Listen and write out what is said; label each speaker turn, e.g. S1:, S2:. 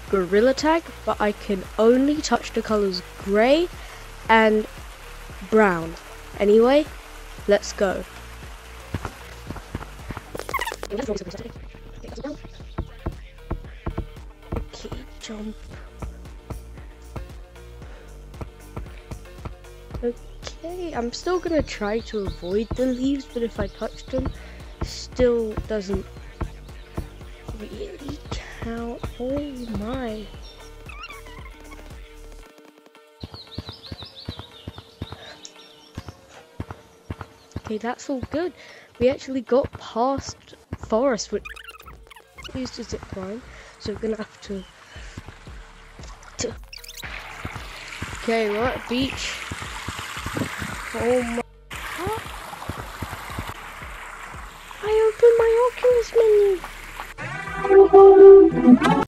S1: gorilla tag, but I can only touch the colors grey and brown. Anyway, let's go. Okay, jump. Okay, I'm still gonna try to avoid the leaves, but if I touch them, still doesn't really count. Oh my. Okay, that's all good. We actually got past forest, which used to zip line, so we're gonna have to. Okay, we're at beach. Oh my. What? I opened my Oculus menu.